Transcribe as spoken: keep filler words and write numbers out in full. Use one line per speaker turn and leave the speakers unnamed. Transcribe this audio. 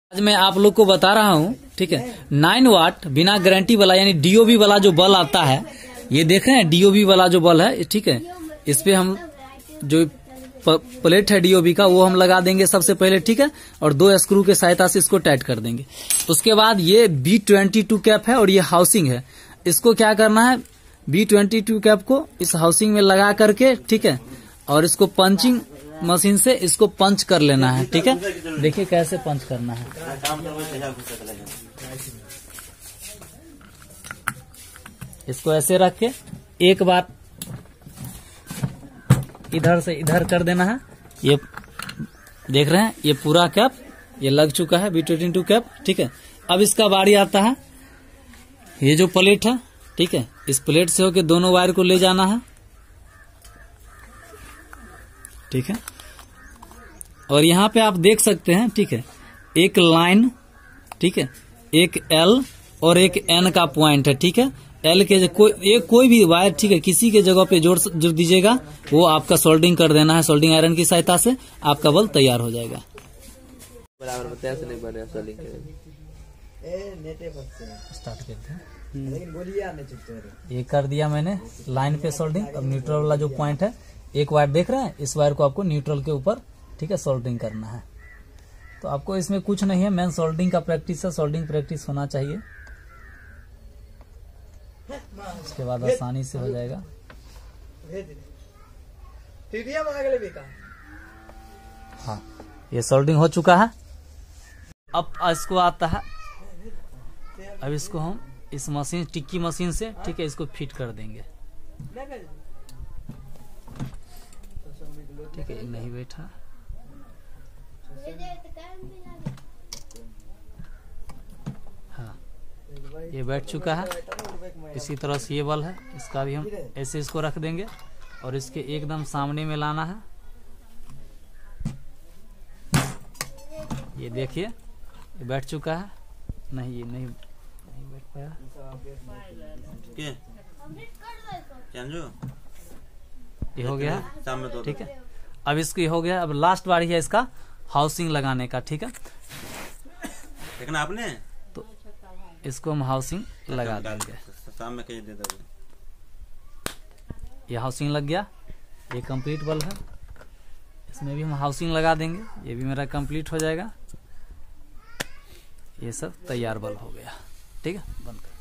आज मैं आप लोग को बता रहा हूँ, ठीक है, नाइन वाट बिना गारंटी वाला यानी डीओबी वाला जो बल्ब आता है, ये देख रहे हैं डीओबी वाला जो बल्ब है, ठीक है, इस पे हम जो प्लेट है डीओबी का वो हम लगा देंगे सबसे पहले, ठीक है, और दो स्क्रू के सहायता से इसको टाइट कर देंगे। उसके बाद ये बी ट्वेंटी टू कैप है और ये हाउसिंग है, इसको क्या करना है, बी ट्वेंटी टू कैप को इस हाउसिंग में लगा करके, ठीक है, और इसको पंचिंग मशीन से इसको पंच कर लेना है, ठीक है। देखिए कैसे पंच करना है। इसको ऐसे रख के एक बार इधर से इधर कर देना है। ये देख रहे हैं, ये पूरा कैप ये लग चुका है बी ट्वेंटी टू कैप, ठीक है। अब इसका बारी आता है, ये जो प्लेट है, ठीक है, इस प्लेट से होके दोनों वायर को ले जाना है, ठीक है। और यहाँ पे आप देख सकते हैं, ठीक है, एक लाइन, ठीक है, एक एल और एक एन का पॉइंट है, ठीक है। एल के कोई एक कोई भी वायर, ठीक है, किसी के जगह पे जोड़ जोड़ दीजिएगा, वो आपका सोल्डिंग कर देना है सोल्डिंग आयरन की सहायता से, आपका बल्ब तैयार हो जाएगा।
बराबर बताया से नहीं बने सोल्डिंग
स्टार्ट करते हैं। ये कर दिया मैंने लाइन पे सोल्डिंग। अब न्यूट्रल वाला जो पॉइंट है, एक वायर देख रहे हैं, इस वायर को आपको न्यूट्रल के ऊपर, ठीक है, सोल्डिंग करना है। तो आपको इसमें कुछ नहीं है, मेन सोल्डिंग का प्रैक्टिस है, सोल्डिंग प्रैक्टिस होना चाहिए, उसके बाद आसानी से हो जाएगा। हाँ, ये सोल्डिंग हो चुका है। अब इसको आता है, अब इसको हम इस मशीन टिक्की मशीन से, ठीक है, इसको फिट कर देंगे, ठीक है। नहीं बैठा, हाँ, ये बैठ चुका है। इसी तरह से ये बल्ब है, इसका भी हम ऐसे इसको रख देंगे और इसके एकदम सामने में लाना है। ये देखिए, ये बैठ चुका है। नहीं, ये नहीं नहीं बैठ पाया, ये हो गया, ठीक है। अब इसकी हो गया, अब लास्ट बारी है इसका हाउसिंग लगाने का, ठीक है।
देखना आपने,
तो इसको हम हाउसिंग लगा देंगे। ये हाउसिंग लग गया, ये कंप्लीट बल्ब है, इसमें भी हम हाउसिंग लगा देंगे, ये भी मेरा कंप्लीट हो जाएगा। ये सब तैयार बल्ब हो गया, ठीक है। बंद कर।